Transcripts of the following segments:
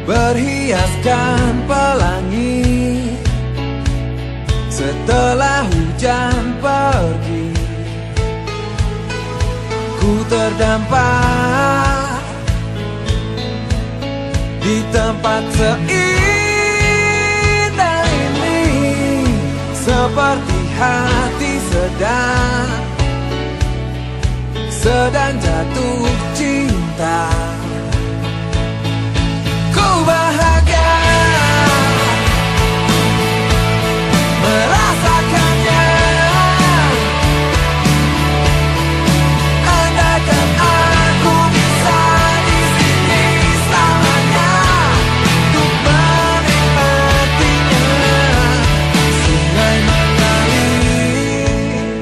berhiaskan pelangi. Setelah hujan pergi, ku terdampar di tempat seindah ini, seperti hati sedang jatuh cinta. Ku bahagia merasakannya. Andaikan aku bisa di sini selamanya untuk menikmatinya. Sungai mengalir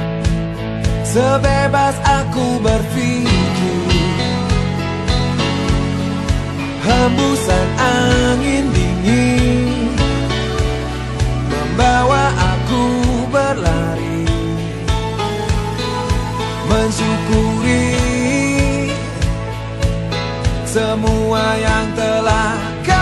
sebebas aku berpikir, hembusan angin dingin membawa aku berlari, mensyukuri semua yang telah